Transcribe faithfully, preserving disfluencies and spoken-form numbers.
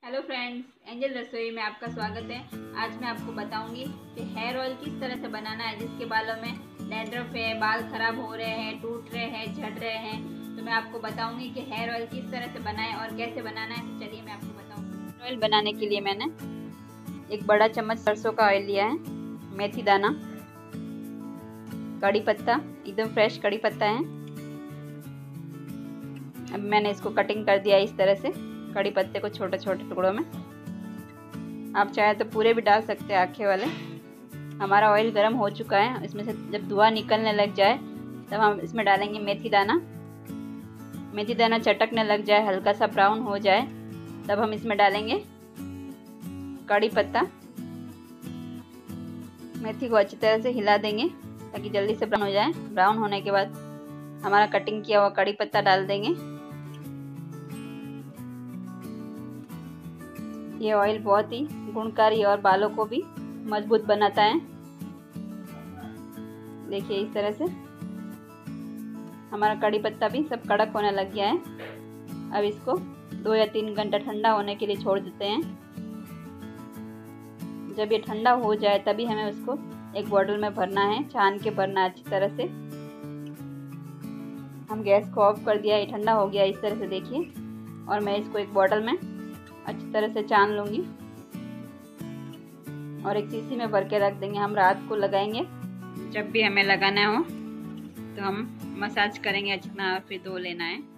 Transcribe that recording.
Hello friends, angel रसोई में आपका स्वागत है। आज मैं आपको बताऊंगी कि हेयर ऑयल किस तरह से बनाना है जिसके बालों में डैंड्रफ है, बाल खराब हो रहे हैं, टूट रहे हैं, झड़ रहे हैं। तो मैं आपको बताऊंगी कि हेयर ऑयल किस तरह से बनाएं और कैसे बनाना है। तो चलिए मैं आपको बताऊंगी। ऑयल बनाने के लिए मैंने एक बड़ा चम्मच सरसों का ऑयल लिया है, मेथी दाना, कड़ी पत्ता, एकदम फ्रेश कड़ी पत्ता है। अब मैंने इसको कटिंग कर दिया इस तरह से, कड़ी पत्ते को छोटे छोटे टुकड़ों में। आप चाहे तो पूरे भी डाल सकते हैं, आखे वाले। हमारा ऑयल गर्म हो चुका है। इसमें से जब धुआं निकलने लग जाए तब हम इसमें डालेंगे मेथी दाना। मेथी दाना चटकने लग जाए, हल्का सा ब्राउन हो जाए, तब हम इसमें डालेंगे कड़ी पत्ता। मेथी को अच्छी तरह से हिला देंगे ताकि जल्दी से ब्राउन हो जाए। ब्राउन होने के बाद हमारा कटिंग किया हुआ कड़ी पत्ता डाल देंगे। ये ऑयल बहुत ही गुणकारी और बालों को भी मजबूत बनाता है। देखिए इस तरह से हमारा कड़ी पत्ता भी सब कड़क होने लग गया है। अब इसको दो या तीन घंटा ठंडा होने के लिए छोड़ देते हैं। जब ये ठंडा हो जाए तभी हमें उसको एक बॉटल में भरना है, छान के भरना अच्छी तरह से। हम गैस को ऑफ कर दिया, ये ठंडा हो गया इस तरह से देखिए। और मैं इसको एक बॉटल में अच्छी तरह से छान लूँगी और एक शीशी में भर के रख देंगे। हम रात को लगाएंगे। जब भी हमें लगाना हो तो हम मसाज करेंगे अच्छी तरह, फिर धो लेना है।